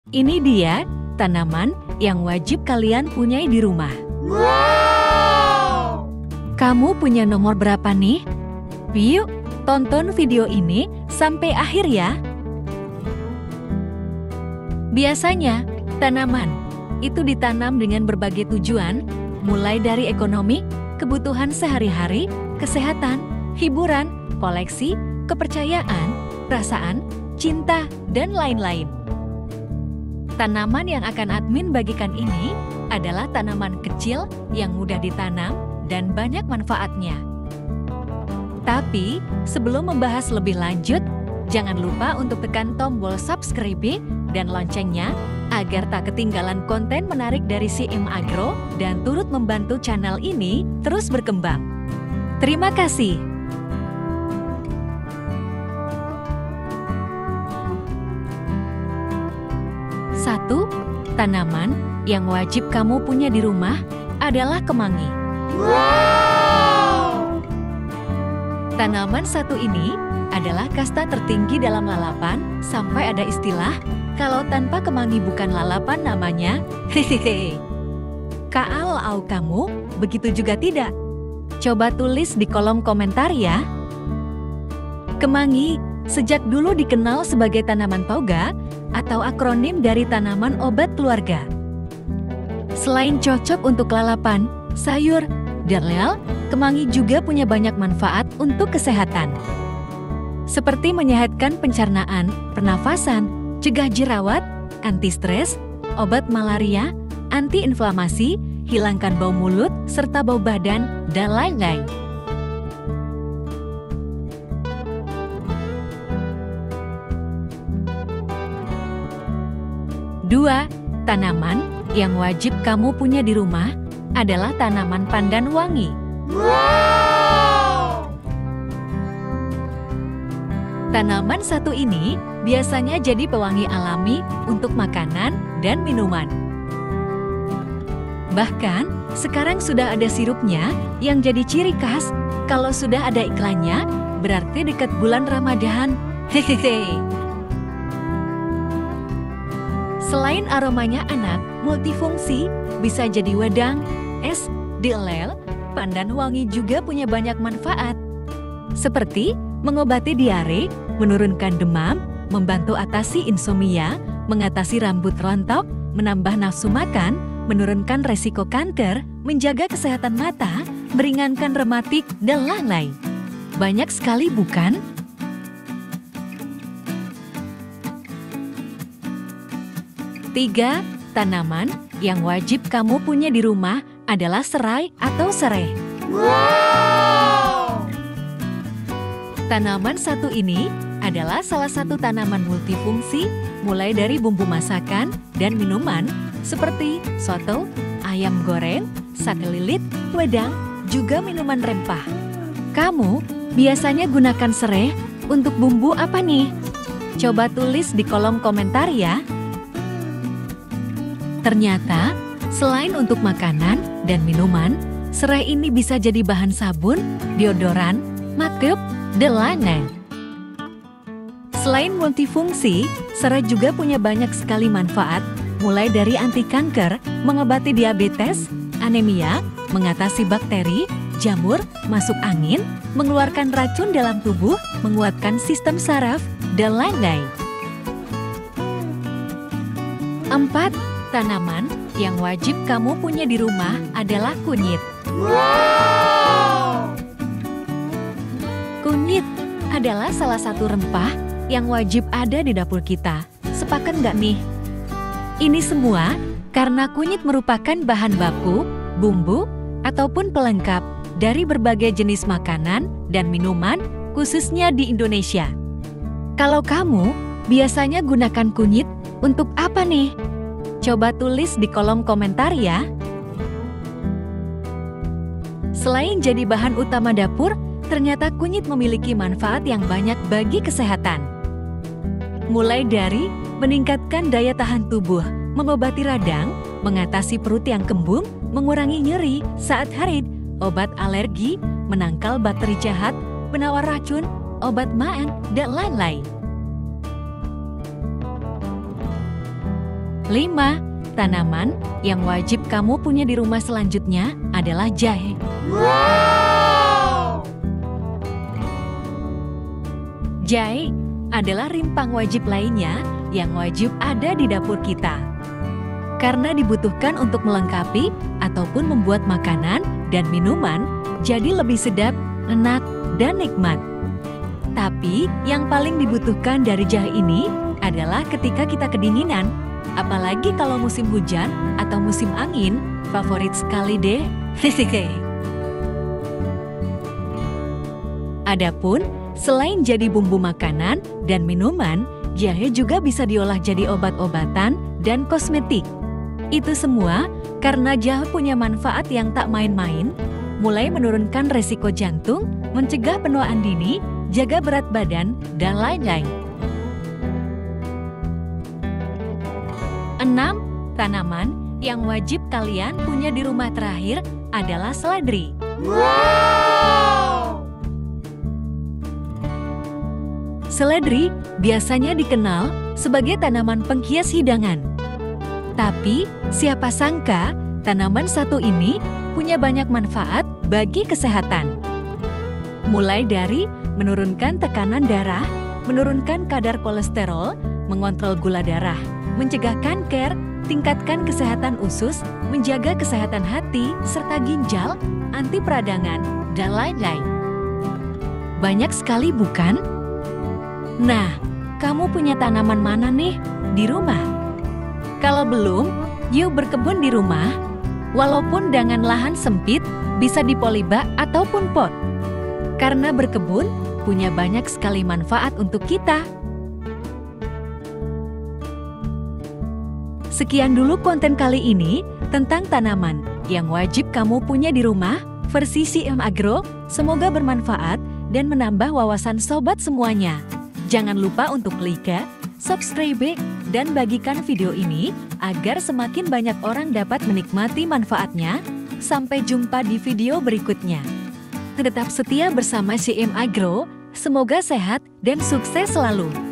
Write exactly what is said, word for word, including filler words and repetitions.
Ini dia tanaman yang wajib kalian punyai di rumah. Wow! Kamu punya nomor berapa nih? Yuk, tonton video ini sampai akhir ya. Biasanya, tanaman itu ditanam dengan berbagai tujuan, mulai dari ekonomi, kebutuhan sehari-hari, kesehatan, hiburan, koleksi, kepercayaan, perasaan, cinta, dan lain-lain. Tanaman yang akan admin bagikan ini adalah tanaman kecil yang mudah ditanam dan banyak manfaatnya. Tapi, sebelum membahas lebih lanjut, jangan lupa untuk tekan tombol subscribe dan loncengnya agar tak ketinggalan konten menarik dari C M Agro dan turut membantu channel ini terus berkembang. Terima kasih. Satu, tanaman yang wajib kamu punya di rumah adalah kemangi. Wow! Tanaman satu ini adalah kasta tertinggi dalam lalapan sampai ada istilah kalau tanpa kemangi bukan lalapan namanya. Hehehe. Kalau kamu begitu juga tidak? Coba tulis di kolom komentar ya. Kemangi sejak dulu dikenal sebagai tanaman toga atau akronim dari tanaman obat keluarga. Selain cocok untuk lalapan, sayur, dan lel, kemangi juga punya banyak manfaat untuk kesehatan. Seperti menyehatkan pencernaan, pernafasan, cegah jerawat, anti stres, obat malaria, anti-inflamasi, hilangkan bau mulut, serta bau badan, dan lain-lain. Dua, tanaman yang wajib kamu punya di rumah adalah tanaman pandan wangi. Wow! Tanaman satu ini biasanya jadi pewangi alami untuk makanan dan minuman. Bahkan, sekarang sudah ada sirupnya yang jadi ciri khas. Kalau sudah ada iklannya, berarti dekat bulan Ramadan. Hehehe. Selain aromanya enak, multifungsi, bisa jadi wedang, es, dilel, pandan wangi juga punya banyak manfaat. Seperti mengobati diare, menurunkan demam, membantu atasi insomnia, mengatasi rambut rontok, menambah nafsu makan, menurunkan resiko kanker, menjaga kesehatan mata, meringankan rematik, dan lain-lain. Banyak sekali bukan? Tiga, tanaman yang wajib kamu punya di rumah adalah serai atau sereh. Wow! Tanaman satu ini adalah salah satu tanaman multifungsi, mulai dari bumbu masakan dan minuman seperti soto, ayam goreng, sate lilit, wedang, juga minuman rempah. Kamu biasanya gunakan serai untuk bumbu apa nih? Coba tulis di kolom komentar ya. Ternyata, selain untuk makanan dan minuman, serai ini bisa jadi bahan sabun, deodoran, makeup, dan lain-lain. Selain multifungsi, serai juga punya banyak sekali manfaat, mulai dari anti kanker, mengobati diabetes, anemia, mengatasi bakteri, jamur, masuk angin, mengeluarkan racun dalam tubuh, menguatkan sistem saraf, dan lain-lain. Empat, tanaman yang wajib kamu punya di rumah adalah kunyit. Wow! Kunyit adalah salah satu rempah yang wajib ada di dapur kita. Sepakat nggak nih? Ini semua karena kunyit merupakan bahan baku, bumbu, ataupun pelengkap dari berbagai jenis makanan dan minuman, khususnya di Indonesia. Kalau kamu biasanya gunakan kunyit untuk apa nih? Coba tulis di kolom komentar ya. Selain jadi bahan utama dapur, ternyata kunyit memiliki manfaat yang banyak bagi kesehatan. Mulai dari meningkatkan daya tahan tubuh, mengobati radang, mengatasi perut yang kembung, mengurangi nyeri saat haid, obat alergi, menangkal bakteri jahat, penawar racun, obat maen, dan lain-lain. lima. Tanaman yang wajib kamu punya di rumah selanjutnya adalah jahe. Wow! Jahe adalah rimpang wajib lainnya yang wajib ada di dapur kita. Karena dibutuhkan untuk melengkapi ataupun membuat makanan dan minuman jadi lebih sedap, enak, dan nikmat. Tapi yang paling dibutuhkan dari jahe ini adalah ketika kita kedinginan. Apalagi kalau musim hujan atau musim angin, favorit sekali deh. Adapun, selain jadi bumbu makanan dan minuman, jahe juga bisa diolah jadi obat-obatan dan kosmetik. Itu semua karena jahe punya manfaat yang tak main-main, mulai menurunkan resiko jantung, mencegah penuaan dini, jaga berat badan, dan lain-lain. enam. Tanaman yang wajib kalian punya di rumah terakhir adalah seledri. Wow! Seledri biasanya dikenal sebagai tanaman penghias hidangan. Tapi, siapa sangka tanaman satu ini punya banyak manfaat bagi kesehatan. Mulai dari menurunkan tekanan darah, menurunkan kadar kolesterol, mengontrol gula darah, mencegah kanker, tingkatkan kesehatan usus, menjaga kesehatan hati, serta ginjal, anti peradangan, dan lain-lain. Banyak sekali bukan? Nah, kamu punya tanaman mana nih di rumah? Kalau belum, yuk berkebun di rumah. Walaupun dengan lahan sempit, bisa di polybag ataupun pot. Karena berkebun punya banyak sekali manfaat untuk kita. Sekian dulu konten kali ini tentang tanaman yang wajib kamu punya di rumah versi C M Agro. Semoga bermanfaat dan menambah wawasan sobat semuanya. Jangan lupa untuk like, subscribe, dan bagikan video ini agar semakin banyak orang dapat menikmati manfaatnya. Sampai jumpa di video berikutnya. Tetap setia bersama C M Agro, semoga sehat dan sukses selalu.